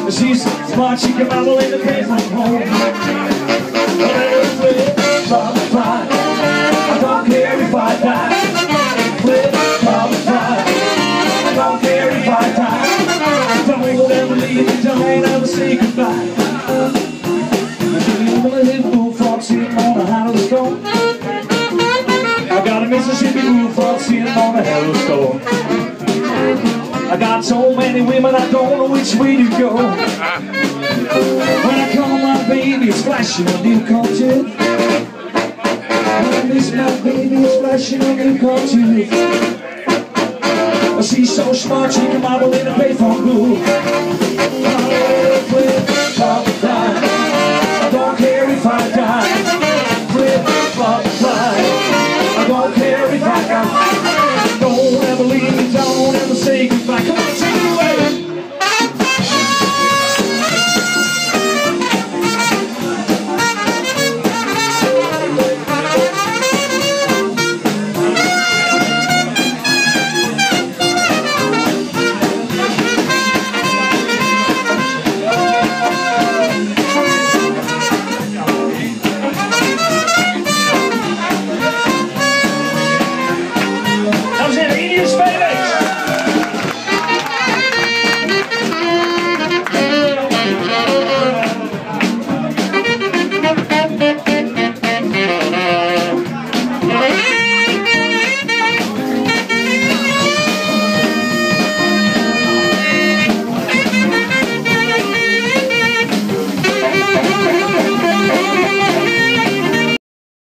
She's smart, she can babble in the place from home. Flip, flop, fly. I don't care if I die. Flip, flop, fly. I don't care if I die. Don't ever leave me, don't ever say goodbye. I'm gonna hit bullfrog sitting on the height of the storm. I got a Mississippi bullfrog sitting on the head of the storm. I got so many women, I don't know which way to go. When I call my baby, it's flashing a new cartoon. When I miss my baby, it's flashing a new cartoon. She's so smart, she can model in a payphone booth. Flip, flop, fly. I don't care if I die. Flip, flop, fly. I don't care if I die. Don't ever leave me, don't ever say goodbye. Come on, take it away. That was it, Indians, baby.